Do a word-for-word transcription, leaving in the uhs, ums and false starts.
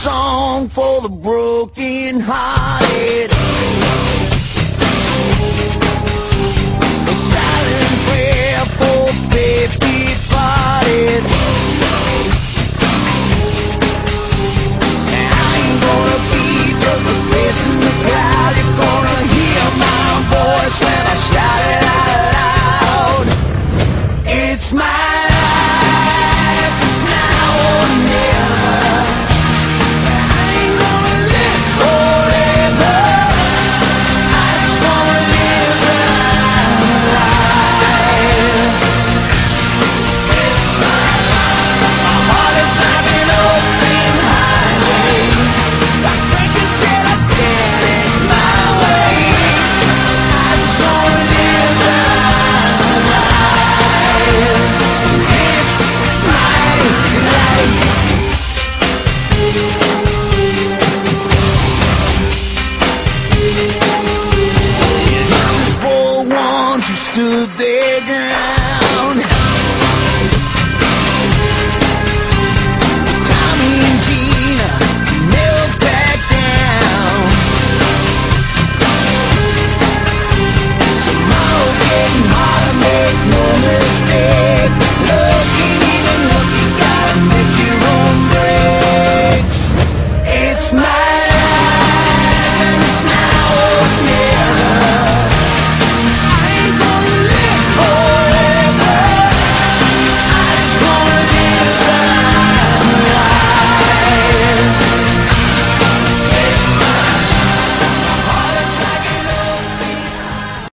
song for the broken hearted, a silent prayer for faith departed. And I ain't gonna be just a face in the crowd. You're gonna hear my voice when I shout it out loud. It's my life, it's now or never. I ain't gonna live forever. I just wanna live my life. It's my life. My heart is like an open highway. I think and said I did it my way. I just wanna live my life. It's my life. This is for ones who stood their ground.